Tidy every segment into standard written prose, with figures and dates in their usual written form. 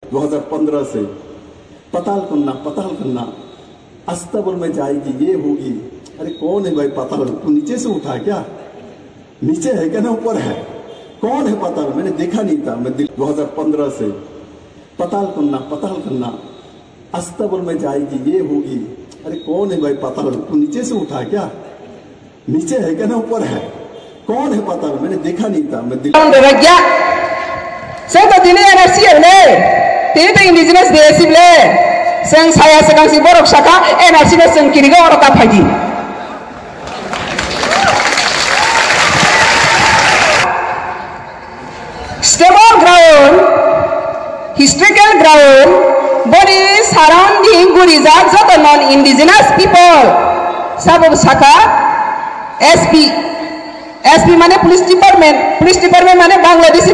2015 से पताल करना अस्तबल में जाएगी, ये होगी। अरे कौन है भाई पताल? तू नीचे से उठा क्या? नीचे है क्या ना ऊपर है? कौन है पताल? मैंने देखा नहीं था। मैं 2015 से पताल करना अस्तबल में जाएगी, ये होगी। अरे कौन है भाई पताल? तू नीचे से उठा क्या? नीचे है क्या ना ऊपर है? कौन है पताल? मैंने देखा नहीं था। मैं indigenous desible seng saya sekang si borok saka NRC na seng kiri ga orok apagi stable ground historical ground body surrounding gurizak joto non indigenous people sabab saka SP mane police department mane Bangladeshi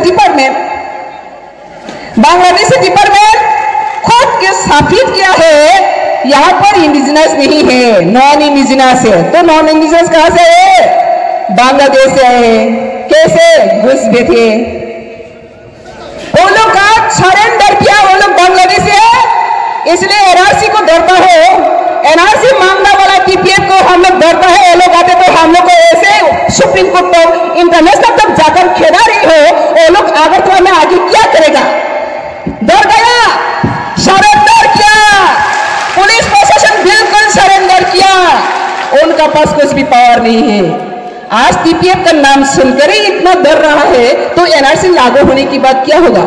department खुद के स्थापित किया है। यहाँ पर indigenous नहीं है, non indigenous है। तो नॉन इंडिजिनस कहाँ से है? बांग्लादेश से है। कैसे? घुस बैठे। वो लोग का सरेंडर किया, वो लोग बांग्लादेश से है, इसलिए एनआरसी को डरता है। एनआरसी मांगने वाला टीपीएफ को हम लोग डरता है। ये लोग आते तो हम लोग को ऐसे सुप्रीम कोर्ट तो इंटरनेशनल तक जाकर खेला रही हो, वो लोग अगर तो हमें आगे क्या करेगा? डर गया, सरेंडर किया। पुलिस प्रशासन बिल्कुल सरेंडर किया। उनका पास कुछ भी पावर नहीं है। आज टीपीएफ का नाम सुनकर ही इतना डर रहा है, तो एनआरसी लागू होने की बात क्या होगा?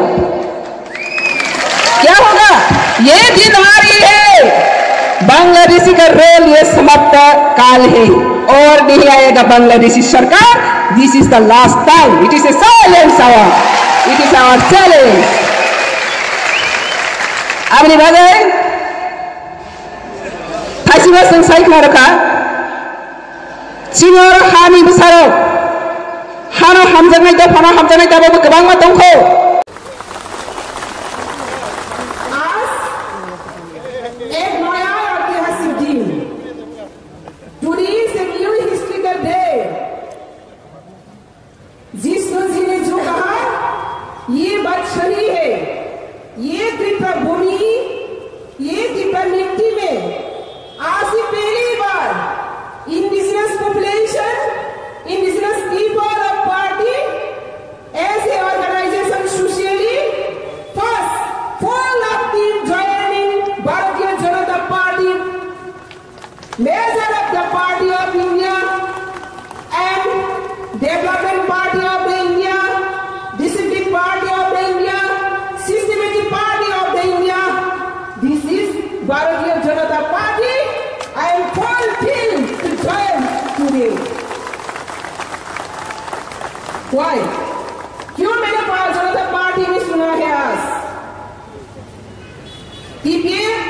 ये दिन आ रही है। बांग्लादेशी का रोल ये समाप्त काल है और नहीं आएगा बांग्लादेशी सरकार। This is the last time. It is a silence hour, it is our challenge. आपने बाजाय थाइसिमा संसाइक मारका सिनियर हानि बिसारो हाना हामजानाय दा फाना हामजानाय दाबाबो गोबां मा दंखौ Why? क्यों मैंने भारतीय जनता पार्टी में सुना है आज? टीपीएफ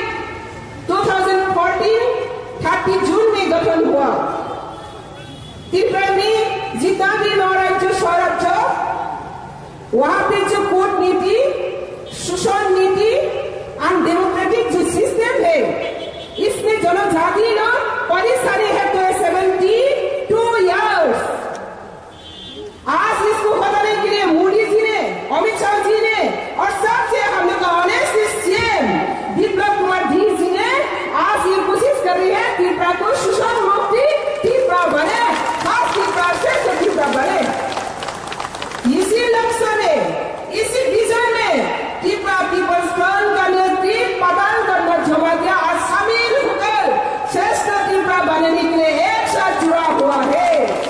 2014 30 जून में गठन हुआ। त्रिपुरा में जितना भी नौ राज्य स्वराज्य, वहां पे जो कूटनीति, शोषण नीति और डेमोक्रेटिक जो सिस्टम है, इसमें जनजाति ना परिसारी है तो 72 years। आज इसको बताने के लिए मोदी जी ने, अमित शाह जी ने और सबसे हम लोग का ऑनेस्ट सीएम बिप्लब कुमार जी ने आज ये कोशिश कर रही है त्रिपुरा को शोषण मुक्ति त्रिपुरा बने, खास त्रिपुरा से त्रिपुरा बने। इसी लक्ष्य में, इसी विजन में त्रिपुरा पीपल्स फ्रंट का नेतृत्व पताल करना जमा दिया और शामिल होकर श्रेष्ठ त्रिपुरा बनने के लिए एक साथ जुड़ा हुआ है।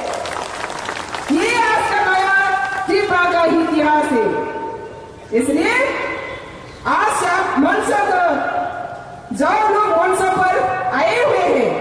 का इतिहास है। इसलिए आज आप मंच पर जो लोग मंच पर आए हुए हैं,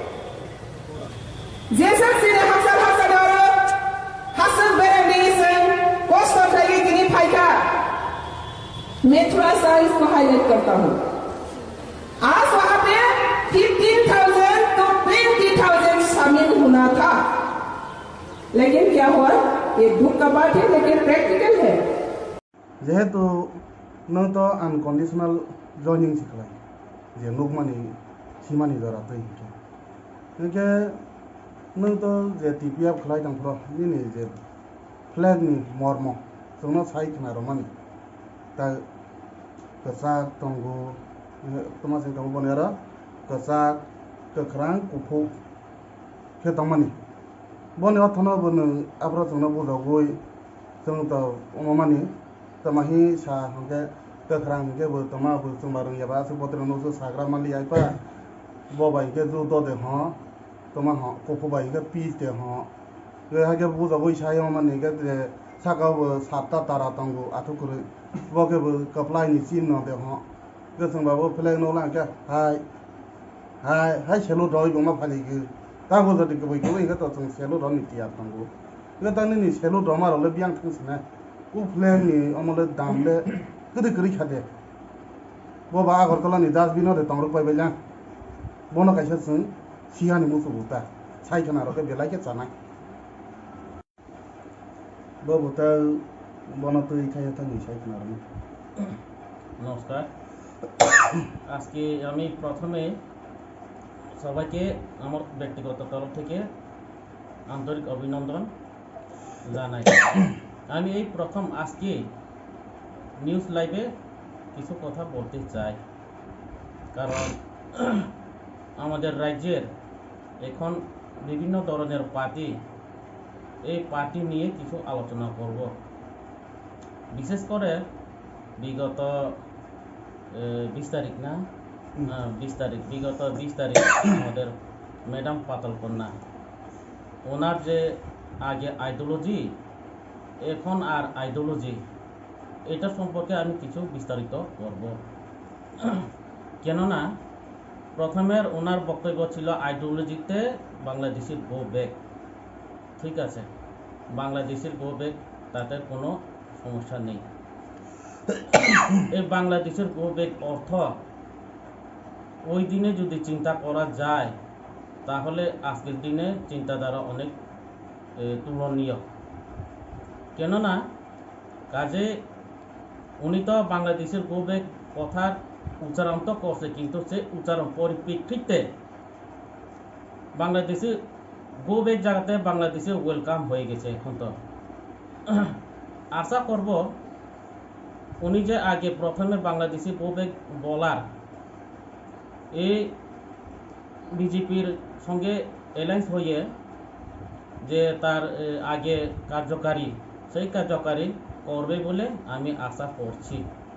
जैसा सिरे हसन और हसन बेरेंडेसन पोस्ट ऑफ किनी फाइका, मैं थोड़ा सा इसको हाईलाइट करता हूँ। आज वहां पे 15,000 तो 20,000 शामिल होना था, लेकिन क्या हुआ? ये दुख का बात है, लेकिन प्रैक्टिकल है। जेहेतु न तो अनकंडीशनल जॉइनिंग सिखलाई जे नुकमानी सीमानी जरा तो इनके न तो जे टीपीएफ खलाई तंफ्रो नि जे फ्लैग नि मर्म जोंनो साइ खना रमानी ता kesak tonggo temasing tonggo bonera kesak kekrang kupu ke tongmani boni othono bono abro jongno bodogoi jong to omamani tamahi sa hongke kekrang hongke bo toma bo jongbarung yaba su potro no su sagra mali aipa bo bai ke ju do de ho toma ho kupu bai ke pi de ho ge ha ke bodogoi sa omamani ke sakao bo sapta tara tonggo athukure bo ke bo kaplai ni chin no de ho ke jongba bo play no la ke hai selo doi bo ma phali ge ta bo de ke boi ke to jong selo ron ni tia tonggo ke ta ni selo do ma ro le biang thang sna ku play ni amole dam le kede kri khade bo ba agartala ni das bino de tongro pai bela bono kaisa sung siani musu buta sai kana ro ke belai ke chana bo buta bono তুই খাইয়া থাকি সাই kana ro নমস্কার আজকে আমি প্রথমে সবাইকে আমার ব্যক্তিগত তরফ থেকে আন্তরিক অভিনন্দন জানাই আমি এই প্রথম আজকে নিউজ লাইভে কিছু কথা বলতে চাই কারণ আমাদের রাজ্যের এখন বিভিন্ন ধরনের পার্টি এই পার্টি নিয়ে কিছু আলোচনা করব বিশেষ করে বিগত 20 তারিখ না 20 তারিখ বিগত 20 তারিখ আমাদের ম্যাডাম পাতাল কন্যা ওনার যে আগে আইডিওলজি এখন আর আইডিওলজি এটা সম্পর্কে আমি কিছু বিস্তারিত করব কেননা প্রথমের ওনার বক্তব্য ছিল আইডিওলজিতে বাংলাদেশের গো ব্যাক ঠিক আছে বাংলাদেশের গো ব্যাক তাতে কোনো সমস্যা নেই এই বাংলাদেশের গো ব্যাক অর্থ ওই দিনে যদি চিন্তা করা যায় তাহলে আজকের দিনে চিন্তাধারা অনেক তুলনীয় কেননা কাজে উনি তো বাংলাদেশের গো ব্যাক কথার উচ্চারণ তো করছে কিন্তু সে উচ্চারণ পরিপ্রেক্ষিতে বাংলাদেশে গো ব্যাক জায়গাতে বাংলাদেশে ওয়েলকাম হয়ে গেছে এখন তো আশা করব উনি যে আগে প্রথমে বাংলাদেশে গো ব্যাক বলার এই বিজেপির সঙ্গে অ্যালায়েন্স হয়ে যে তার আগে কার্যকারী সেই কার্যকারী করবে বলে আমি আশা করছি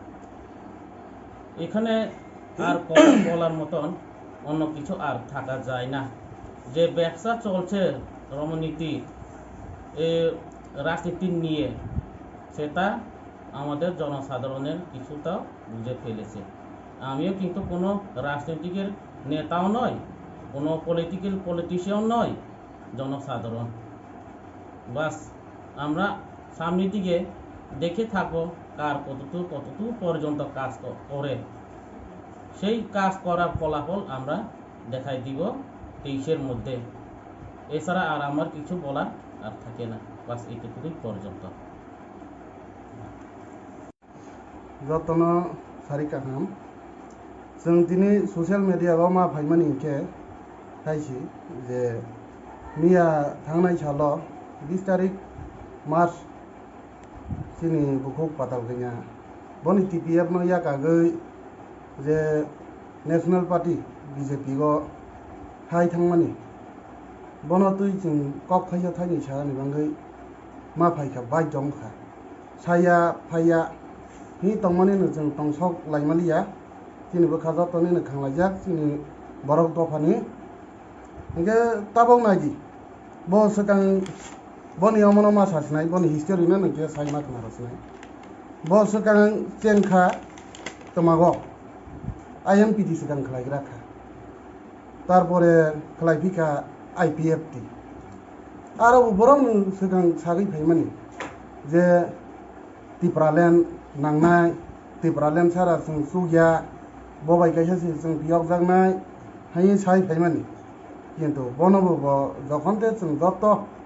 এখানে আর বলার মতন অন্য কিছু আর থাকা যায় না যে ব্যবসা চলছে রমনীতি রাজনীতি নিয়ে সেটা আমাদের জনসাধারণের কিছুটা বুঝে ফেলেছে আমিও কিন্তু কোনো রাজনীতিকের নেতাও নয় কোনো পলিটিশিয়ান নয় জনসাধারণ বাস আমরা সামনের দিকে দেখে থাকবো কার কতটুকু পর্যন্ত কাজ করে সেই কাজ করার ফলাফল আমরা দেখাই দিব 23-এর মধ্যে এছাড়া আর আমার কিছু বলার আর থাকে না বাস এইটুকুই পর্যন্ত যতন সারিকা নাম जों दिनै ससियेल मिडियायाव मा फाइमानि के खायसि जे मिया थांनाय साल 20 तारिख मार्च सिनि बुखौ पाताल गैया बनि टिपिएफ नो याकागै जे नेशनल पार्टी बीजेपी गो हाय थांमानि बनो तुइ जों कक फाइया थाइनि सानि बांगै मा फाइखा बाय दंखा साया फाइया हि तंमानि नो जों तंसक लाइमालिया तिनिबो खाजा तनिनो खांलायजाक तिनि बरक दफानि इंगे ताबाव नायदि ब सकां बनि अमनो मा सासनाय बनि हिस्टोरि ना नके साइमा खानारसनाय ब सकां चेंखा तमागो आईएमपीटी सकां खलायग्राखा तारपरे खलायफिका आईपीएफटी आरो बरं सकां सागै फाइमानि जे तिप्रालेन नांनाय तिप्रालेन सारा जों सुगिया बबाय गायसासि जों बियाव जागनाय हाय साइ फाइमानि किन्तु बनबो जखनते जों जत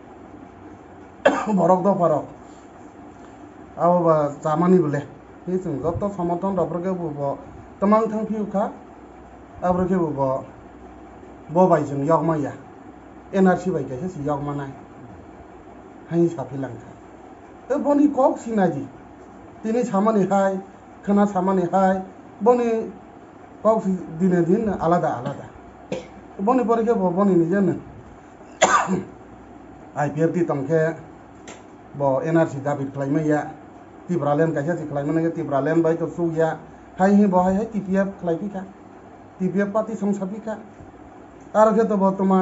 बरक दफारक आबा जामानि बोले हे जों जत समर्थन दफरके बो तमां थांफिउखा आब्रके बो बबाय जों यगमाया एनआरसी बाय गायसासि यगमानाय हाय साफिलांखा ए बनि कक सिनाजि तिनि सामानि हाय खोना सामानि हाय বনি পাও দিনে দিন আলাদা আলাদা বনি পরীক্ষা বনি নিজে না IPF ti tongke bo NRC dabi klaimaya tibralen kaisa si klaimana tibralen bai to suya hai hi bo hai TPF klaipika TPF pati songsapika ar ke to botoma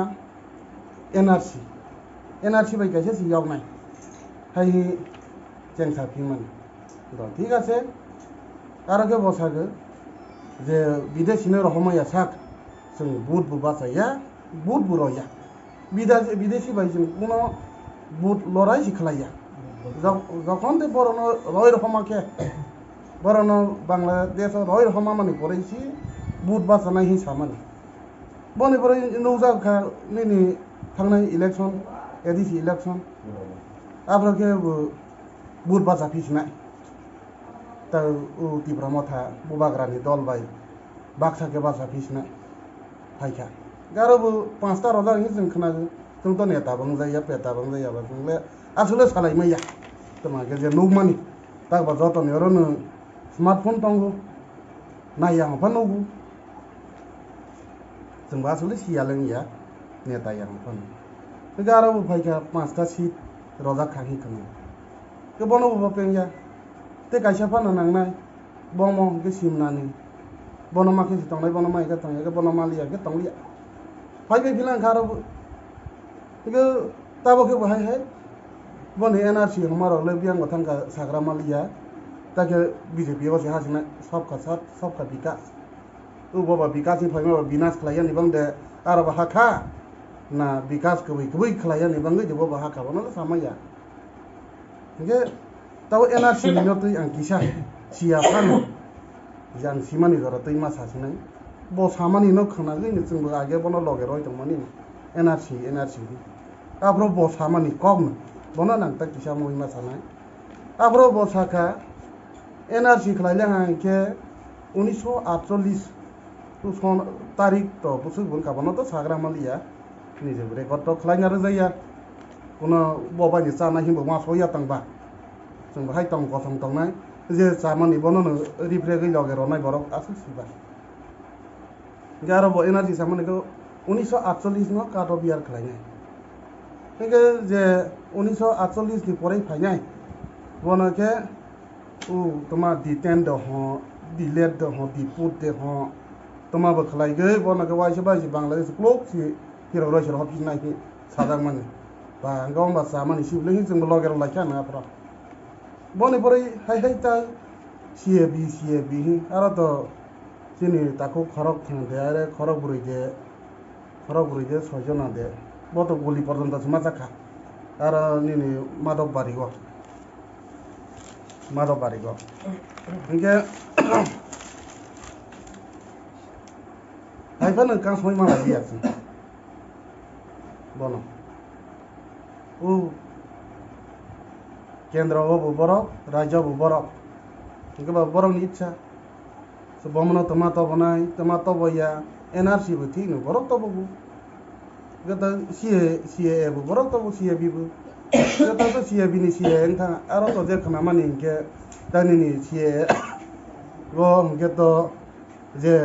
NRC bai kaisa si yaw nai hai hi chengsapi man do ঠিক আছে আর ke bosago je bideshino rohomaya sak जों बुट बासाया बुट बुरया বিদেশি Bizon কোনো বুট লড়াই শিখলাইয়া যখন তে বরণ রয় রহমাকে বরণ বাংলাদেশ রয় রহমা মানে পড়েছি বুট বাসানাই হি সামানি বনে পরে নৌজাখা নিনি थांनाय इलेक्शन एडिसि इलेक्शन आब्रके बुट बासा फिसनाय ता उ तिब्रमथा बुबाग्रानि दल बाय बाक्साके बासा फिसनाय फाइखा गारोबो 5टा रजा हि जों खोनागो जों तो नेता बंजाया पेटा बंजाया बा जोंले आसले सालायमैया तमागे जे नौमानि ताबा जत नेरनो स्मार्टफोन दंगो नाया हफा नौगो जों आसले सियालैया नेता या हफा गारोबो फाइखा 5टा सीट रजा खाहि खोनो के बनबो पेंया ते कायसा फाना नांनाय बमो के सिमनानि बनमाखि तंनाय बनमाय का तंया के बनमालिया के तंलिया फाइबे फिलां खारोबो के ताबो के बहाय है बने NRC हमारो ले बियां गथां का साग्रा मालिया ताके बीजेपी को से हासना सबका साथ सबका विकास उ बाबा विकास नि फाइमा विनाश खलाया निबंग दे आरो हाखा ना विकास कबै खलाया निबंग दे बाबा हाखा बनो सामाया के ताबो NRC नि नतै आं किसा सिया फान जान सिमानि जरा तैमा सासनै bo samani no khana gini chungbo age bono loge roi tongmani NRC abro bo samani kogna bono nang ta kisa moi ma sanai abro bo saka NRC khlaile ha ke 1948 tu son tarik to busu bun ka bono to sagra malia ni je record to khlaina re jaya kono bo ba ni sana himbo ma soya tangba jung hai tong ko tong nai je samani bono no ripre gei loge ronai borok asu siba Garo energy सामने को 1948 में काटो बियार खलाइनाय के जे 1948 नि परे फाइनाय बनो के उ तमा डिटेन द हो डिलेट द हो डिपुट दे हो तमा ब खलाइ गय बनो के वाइसे बाइसे बांग्लादेश क्लोक सि हिरो रसर हफिनाय के सादां माने बा गाव बा सामानि सिबलेहि जों लगेर लाखा ना फ्रा बने परे हाय हाय ता CAB आरो तो sini taku khorok thangde are khorok buruide sojona de boto goli porjonto smaja kha ar nini madok barigo inge aifan kan soi mala dia sin bono u kendra obo boro raja obo boro inge ba boro ni ichha bomno tomato banai tomato boya NRC bu thinu borok to bu gata CA bu borok to bu CAB bu gata to CAB ni CA engta aro to je khana mani ke tani ni CA go geto je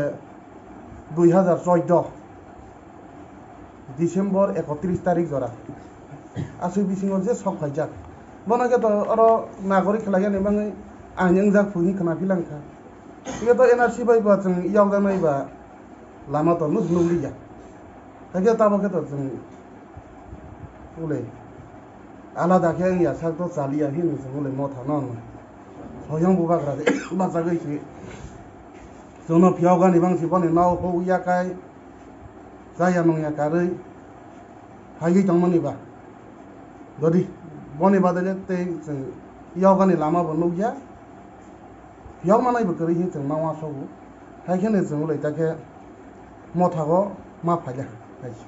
2014 December 31 তারিখ জরা আসু বিসিংর যে সব খাইজাক বনাকে তো আরো নাগরিক লাগে নেবাঙ্গै आंजों जा फुनि खाना फिलांखा इगे तो NRC बाय बा जों याव जानाय बा लामा तो नुस नुलिया ताके ताबके तो जों उले आलादा के या sak तो चालिया हि जों उले म थाना सयं बुबाग्रा दे बाजा गैसि जोंनो फियाव गानि बांसि बने नाव हो या काय जाया नंया कारै हायि तंमनि बा गदि बने बादले ते जों याव गानि लामा बनौया याव मानाय बकरै हि जों मावा सबु हायखेने जों उलै ताके मथागो मा फायला हायसि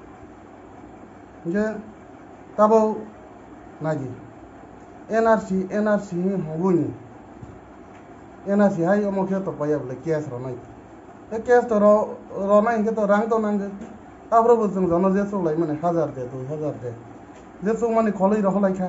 जे ताबो नागि NRC हबुनि NRC हाय अमखे तो पायाबले केस रनाय ए केस तो रनाय के तो रां तो नांगो ताब्रबो जों जन जे सलाय माने 1000 दे 2000 दे जे सो माने खलै रहलायखा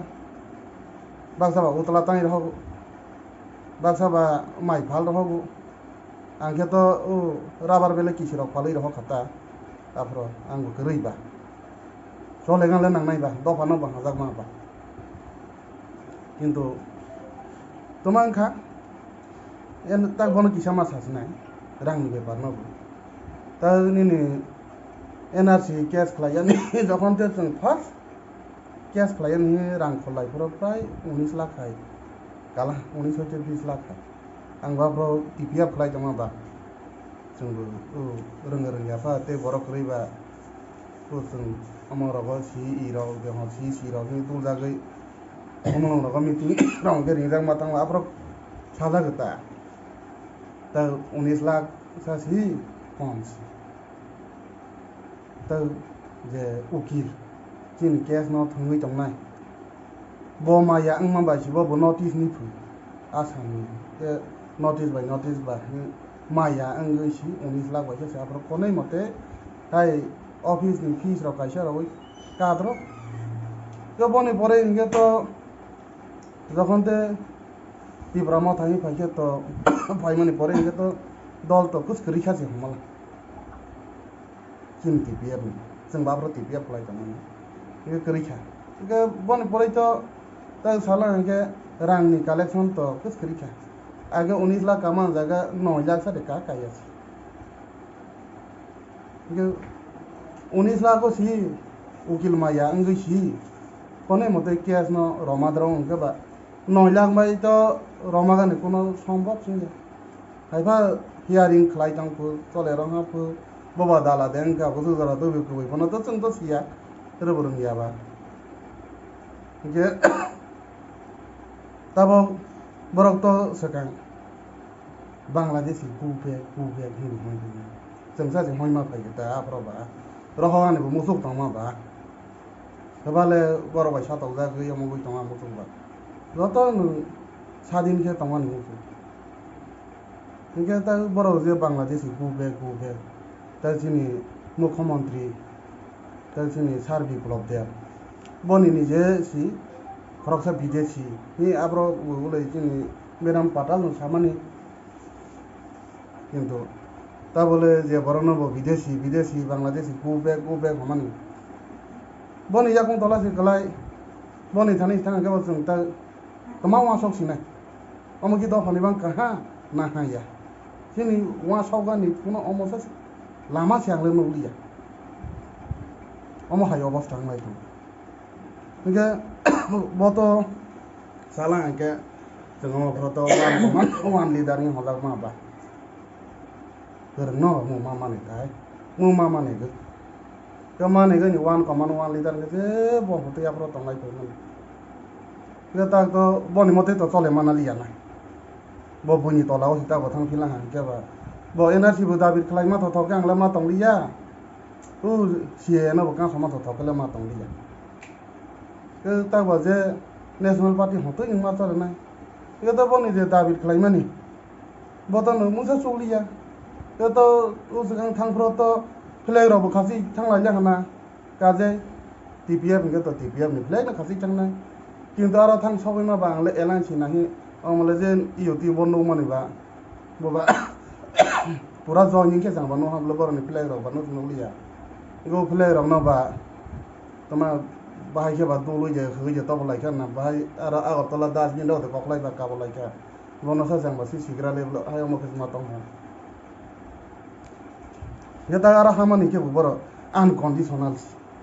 बाक्साबा उतला ताइ रहगो बाक्साबा माइ फाल रहगो आंखे तो राबार बेले किसी रख फालै रह खाता आफ्रो आंगो रैबा चले गाले नांनायबा दफा नबा हाजाक माबा किन्तु तमांखा एन ताक बनो किसा मा सासनाय रांनि बेपार नबो ता निनि एनआरसी केस खालायनि जखन ते जों फार्स्ट केस खालायनि रां खलायफोराव प्राय 19 लाख हाय गाला 19 हते 20 लाख हाय आं बाफ्राव टिपिएफ खालाय दमाबा जोंबो रोंग रोंयाफा ते बरक रैबा तो जों अमरग सी इराव बेह सी राव नि तु जागै अमरग मिटिं राव के रिंजां मातां आफ्रो साजा गता ता 19 लाख सासी पॉन्स ता जे उकिल जिन केस न थंगै दंनाय बो माया आं माबासिबो बो नोटिस नि फु आसामनि ते नोटिस बा माया आं गैसि 19 लाख बायसा साफ्रो कोनै मते हाय ऑफिस नि फीस र कायसा रवै काद्रो तो बने परे इनके तो जखनते तिब्रामा थाङि फाइके तो फाइमानि परे इनके तो दल तो कुछ करिखासे हमला किन टिपिएफ नि जों बाफ्रो टिपिएफ खालाय दमोन इनके करिखा इनके बने परे तो ता साला इनके रांनि कलेक्शन तो कुछ करिखा आगे 19 लाख कामा जगह 9 लाख से का कायासी इनके 19 लाख को सी उकिल माया अंगै सी कोने मते केस न रमाद्राव उनके बा 9 लाख बाय तो रमागानि कोनो सम्भव सिंगे खायफा हियारिं खालाय तांफो चले रंगाफो बबा दाला देंका बुजु जरा तो बेखौ फनो तो जों तो सिया रोबरन याबा जे तब बरक तो सकां बांग्लादेशी कुपे हिरि होय जों सासे होयमा फायगे ता आफ्रबा रहवानि बो मुसुक तमा बा हबाले बरबाय साताव जागै अमगै तमा मुसुक बा जत सादिन के तमा मुसुक इनके ता बरक जे बांग्लादेशी कुपे ता जिनि मुख्यमंत्री ता जिनि सार बिप्लब देव बनि निजे सी खरकसा विदेशी नि आब्रो बोले जिनि बेराम पाटाल सामानि किन्तु ता बोले जे बरनो विदेशी बांग्लादेशी कुपे हमानि बनि याकं तलासि गलाय बनि थानि थांगा के जों ता कमा वासक सिनाय अमगि दफानि बां कहा ना हाया जिनि वासौगानि पुनो अमसा लामा सियांले नौलिया अम हाय अवस्था नाय दं इनके बतो साला के जों अफ्रतो वान लिडार नि हलाक माबा गोरों न मु माने थाय मु माने गो तो माने गनि 1,1 लिटार के जे बहुत याफ्रो तंगाय फैमोन के ता तो बनि मते तो चले माना लिया ना बो बुनि तलाव हिता बथां फिला हां के बा बो एनआरसी बो दाबि खलाय मा थक आंला मा तंलिया उ सीए न बका समा थकले मा तंलिया के ता बा जे नेशनल पार्टी हतो इन मा चले ना के तो बनि जे दाबि खलाय मानि बतन मुसा सोलिया के तो उस थांफ्रो तो फ्लैग रबो खासी थांला जाहना काजे टिपिएफ के तो टिपिएफ नि फ्लैग न खासी थांना किन्तु आरो थां सबै मा बांले एलायन्स नाहि अमले जे इउटी बन्द मानि बा बबा पूरा जॉइनिंग के जाबा न हमले बरनि फ्लैग रबो न नलिया इगो फ्लैग रब न बा तमा बाहाय के बा दोलो जे होय जे तब लाइका ना बाहाय आरो आगरतला दार्जिलिंग दो कखलाय बा काबो लाइका बनसा जांबा सिग्रा लेबल आय मखस मा तंग ये तारा हामानि के बर अनकंडीशनल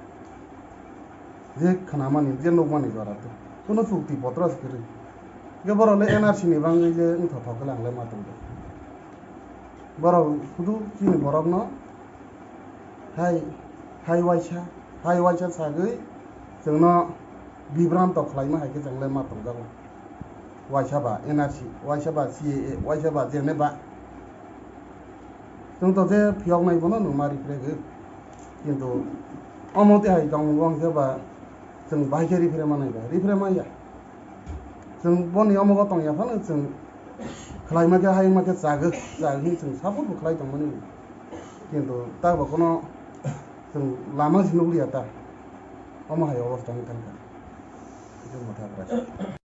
जे खानामानि जे नगमानि जराते कोनो चुक्ति पत्र सकिरि के बरले एनआरसी नि बांगै जे उथ थकले आंलाय मा दं बर खुदु जिनि बरक न हाय वाइसा सागै जोंनो बिब्रान्त खालायनो हायके जोंलाय मा दं जागौ वाइसाबा एनआरसी वाइसाबा सीए वाइसाबा जेनेबा जों तो जे फियाव नाय बनो न मारि फ्रेगो किन्तु अमते हाय गाव गं जेबा जों बाहायके रिफ्रेमा नायबा रिफ्रेमा या जों बनि अमग तंग याफानो जों खलायमा के हाय मा के जागो जों साफोर खलाय दंमोन किन्तु ता बखनो जों लामा जिनुलिया ता अम हाय अवस्था नि थांगा जों मथा